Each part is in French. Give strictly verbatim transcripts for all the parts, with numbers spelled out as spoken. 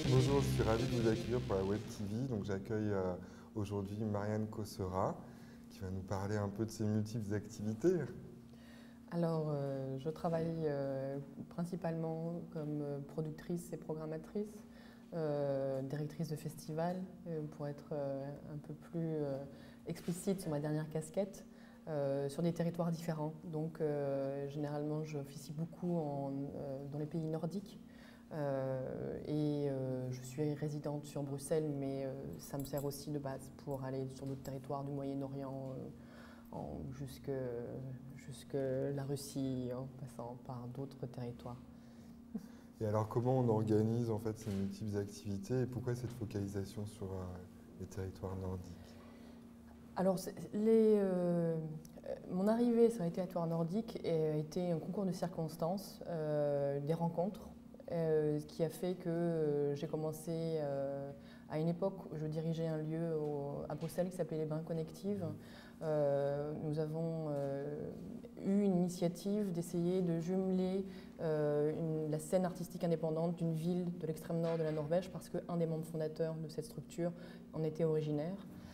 Bonjour, je suis ravi de vous accueillir pour la Web T V. Donc, j'accueille euh, aujourd'hui Marianne Cossera qui va nous parler un peu de ses multiples activités. Alors, euh, je travaille euh, principalement comme euh, productrice et programmatrice, euh, directrice de festival, euh, pour être euh, un peu plus euh, explicite sur ma dernière casquette, euh, sur des territoires différents. Donc, euh, généralement, j'officie beaucoup en, euh, dans les pays nordiques. Euh, et euh, je suis résidente sur Bruxelles, mais euh, ça me sert aussi de base pour aller sur d'autres territoires du Moyen-Orient, euh, jusque, jusque la Russie, en passant par d'autres territoires. Et alors, comment on organise en fait ces multiples activités et pourquoi cette focalisation sur euh, les territoires nordiques? Alors, les, euh, mon arrivée sur les territoires nordiques a été un concours de circonstances, euh, des rencontres, euh, qui a fait que euh, j'ai commencé euh, à une époque où je dirigeais un lieu au, à Bruxelles qui s'appelait les Bains Connectives. Euh, nous avons euh, eu une initiative d'essayer de jumeler euh, une, la scène artistique indépendante d'une ville de l'extrême nord de la Norvège parce qu'un des membres fondateurs de cette structure en était originaire.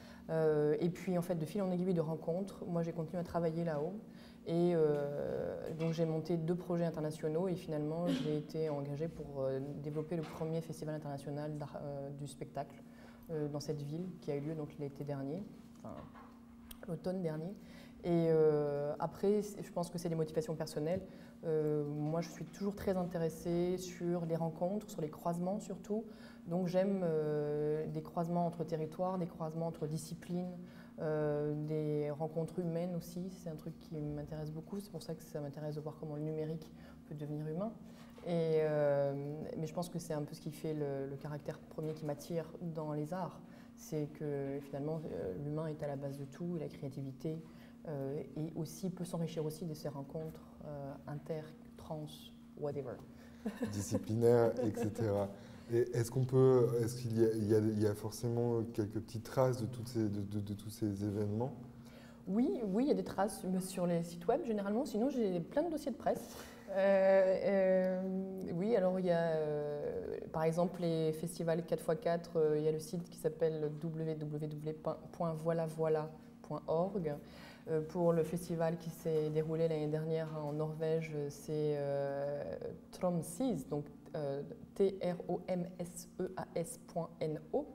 Euh, et puis en fait de fil en aiguille de rencontres, moi j'ai continué à travailler là-haut et euh, donc j'ai monté deux projets internationaux et finalement j'ai été engagée pour euh, développer le premier festival international euh, du spectacle euh, dans cette ville qui a eu lieu donc l'été dernier, enfin l'automne dernier. Et euh, après, je pense que c'est des motivations personnelles. Euh, moi, je suis toujours très intéressée sur les rencontres, sur les croisements surtout. Donc, j'aime euh, des croisements entre territoires, des croisements entre disciplines, euh, des rencontres humaines aussi. C'est un truc qui m'intéresse beaucoup. C'est pour ça que ça m'intéresse de voir comment le numérique peut devenir humain. Et, euh, mais je pense que c'est un peu ce qui fait le, le caractère premier qui m'attire dans les arts. C'est que finalement, euh, l'humain est à la base de tout, et la créativité. Euh, et aussi peut s'enrichir aussi de ces rencontres euh, inter, trans, whatever. Disciplinaires, et cetera. Et est-ce qu'on peut, est-ce qu'il y a, il y a, il y a forcément quelques petites traces de, toutes ces, de, de, de tous ces événements? Oui, oui, il y a des traces sur les sites web généralement, sinon j'ai plein de dossiers de presse. Euh, euh, oui, alors il y a euh, par exemple les festivals quatre fois quatre, euh, il y a le site qui s'appelle w w w point voilà voilà point org. Euh, pour le festival qui s'est déroulé l'année dernière en Norvège, c'est euh, Tromsø, donc euh, T R O M S E A S point N O.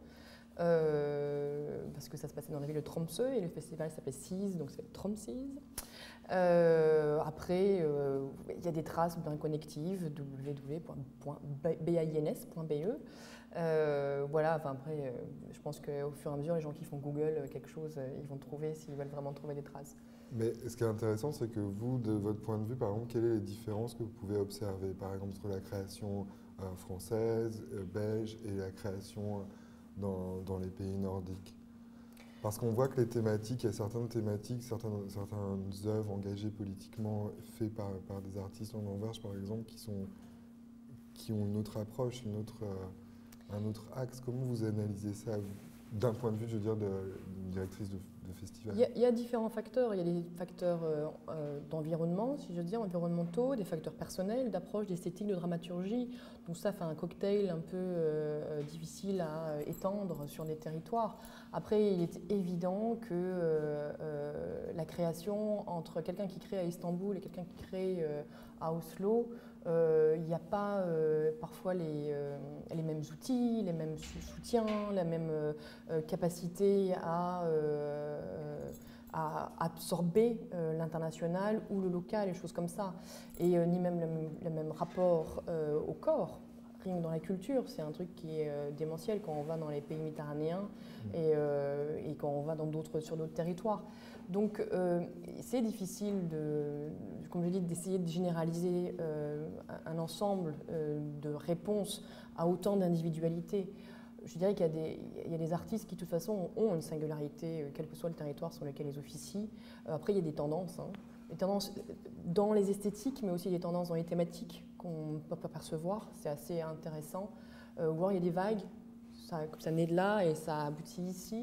Euh, parce que ça se passait dans la ville de Tromsø et le festival s'appelait Seas, donc c'est Tromsø. Euh, après, euh, il y a des traces d'un connective, w w w point bins point b e. Euh, voilà, enfin après, euh, je pense qu'au fur et à mesure, les gens qui font Google quelque chose, euh, ils vont trouver s'ils veulent vraiment trouver des traces. Mais ce qui est intéressant, c'est que vous, de votre point de vue, par exemple, quelles sont les différences que vous pouvez observer, par exemple, entre la création euh, française, euh, belge et la création dans, dans les pays nordiques? Parce qu'on voit que les thématiques, il y a certaines thématiques, certaines, certaines œuvres engagées politiquement faites par, par des artistes en Norvège, par exemple, qui, sont, qui ont une autre approche, une autre, euh, un autre axe. Comment vous analysez ça d'un point de vue, je veux dire, de, de directrice de, de festival? Il y, a, il y a différents facteurs. Il y a des facteurs euh, euh, d'environnement, si je veux dire, environnementaux, des facteurs personnels, d'approche, d'esthétique, de dramaturgie. Donc ça fait un cocktail un peu euh, difficile à euh, étendre sur des territoires. Après, il est évident que euh, euh, la création entre quelqu'un qui crée à Istanbul et quelqu'un qui crée euh, à Oslo, euh, il n'y a pas euh, parfois les, euh, les mêmes outils, les mêmes soutiens, la même euh, capacité à, euh, à absorber euh, l'international ou le local, et choses comme ça. Et euh, ni même le, le même rapport euh, au corps. Rien que dans la culture, c'est un truc qui est euh, démentiel quand on va dans les pays méditerranéens mmh. et, euh, et quand on va dans d'autres, sur d'autres territoires. Donc euh, c'est difficile, de, comme je dis, d'essayer de généraliser euh, un ensemble euh, de réponses à autant d'individualités. Je dirais qu'il y a, des, il y a des artistes qui, de toute façon, ont une singularité, quel que soit le territoire sur lequel ils officient. Après, il y a des tendances. Hein. Des tendances dans les esthétiques, mais aussi des tendances dans les thématiques qu'on peut pas percevoir. C'est assez intéressant. Euh, ou alors, il y a des vagues. Ça, ça naît de là et ça aboutit ici.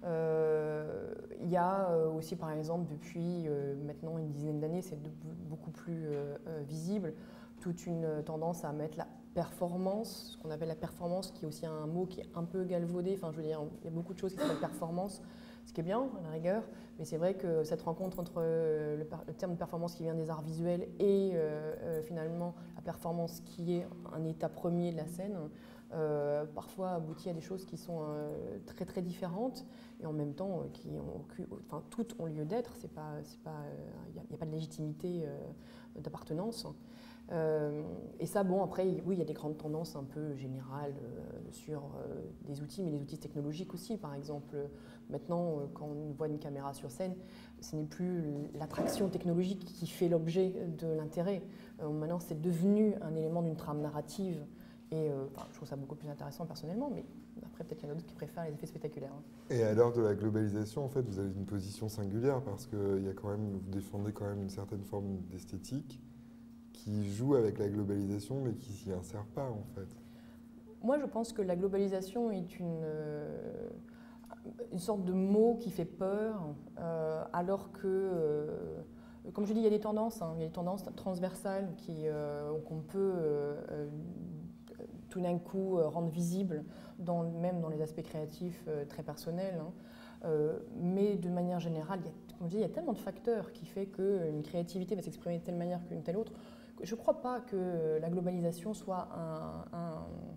Euh, il y a aussi, par exemple, depuis euh, maintenant une dizaine d'années, c'est beaucoup plus euh, visible, toute une tendance à mettre la performance, ce qu'on appelle la performance, qui est aussi un mot qui est un peu galvaudé. Enfin, je veux dire, il y a beaucoup de choses qui s'appellent performance, ce qui est bien, à la rigueur, mais c'est vrai que cette rencontre entre le, le terme de performance qui vient des arts visuels et euh, euh, finalement la performance qui est un état premier de la scène, euh, parfois aboutit à des choses qui sont euh, très très différentes et en même temps euh, qui ont, enfin, toutes ont lieu d'être. C'est pas, c'est pas, il n'y a, a pas de légitimité euh, d'appartenance. Euh, et ça, bon, après, oui, il y a des grandes tendances un peu générales euh, sur euh, des outils, mais des outils technologiques aussi. Par exemple, maintenant, euh, quand on voit une caméra sur scène, ce n'est plus l'attraction technologique qui fait l'objet de l'intérêt. Euh, maintenant, c'est devenu un élément d'une trame narrative. Et euh, enfin, je trouve ça beaucoup plus intéressant personnellement, mais après, peut-être qu'il y en a d'autres qui préfèrent les effets spectaculaires. Et à l'heure de la globalisation, en fait, vous avez une position singulière parce que il y a quand même, vous défendez quand même une certaine forme d'esthétique qui joue avec la globalisation mais qui s'y insère pas en fait. Moi je pense que la globalisation est une, euh, une sorte de mot qui fait peur euh, alors que, euh, comme je dis, il y a des tendances, hein, il y a des tendances transversales qui, euh, qu'on peut euh, euh, tout d'un coup euh, rendre visibles, dans, même dans les aspects créatifs euh, très personnels. Hein. Euh, mais de manière générale, il y a, comme je dis, il y a tellement de facteurs qui fait qu'une créativité va s'exprimer de telle manière qu'une telle autre. Je ne crois pas que la globalisation soit un, un,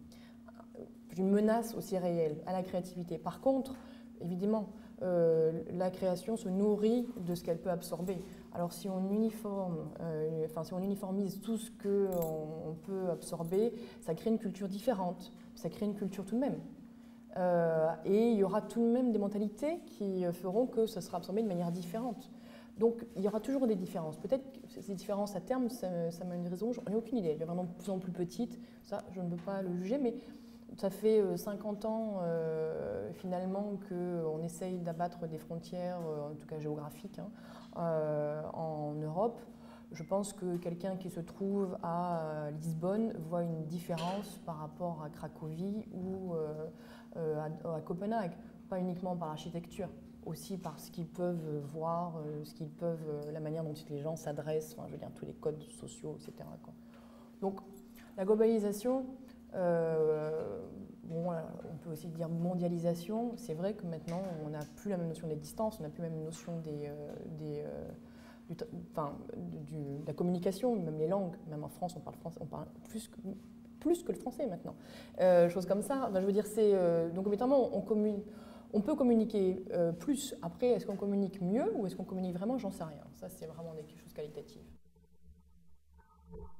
une menace aussi réelle à la créativité. Par contre, évidemment, euh, la création se nourrit de ce qu'elle peut absorber. Alors si on, uniforme, euh, enfin, si on uniformise tout ce qu'on peut absorber, ça crée une culture différente, ça crée une culture tout de même. Euh, et il y aura tout de même des mentalités qui feront que ça sera absorbé de manière différente. Donc il y aura toujours des différences. Peut-être que ces différences à terme, ça, ça m'a une raison, j'en ai aucune idée. Elle est vraiment de plus en plus petite, ça je ne peux pas le juger, mais ça fait cinquante ans euh, finalement qu'on essaye d'abattre des frontières, euh, en tout cas géographiques, hein, euh, en Europe. Je pense que quelqu'un qui se trouve à Lisbonne voit une différence par rapport à Cracovie ou euh, euh, à, à Copenhague, pas uniquement par l'architecture, aussi par ce qu'ils peuvent voir, euh, ce qu'ils peuvent, euh, la manière dont les gens s'adressent, enfin, je veux dire, tous les codes sociaux, et cetera, quoi. Donc, la globalisation, euh, bon, on peut aussi dire mondialisation. C'est vrai que maintenant, on n'a plus la même notion des distances, on n'a plus la même notion des, euh, des, euh, du, enfin, du, de la communication, même les langues. Même en France, on parle français, on parle plus que, plus que le français maintenant. Euh, choses comme ça. Enfin, je veux dire, c'est euh, donc évidemment, on communique. On peut communiquer euh, plus. Après, est-ce qu'on communique mieux ou est-ce qu'on communique vraiment? J'en sais rien. Ça, c'est vraiment quelque chose de qualitatif.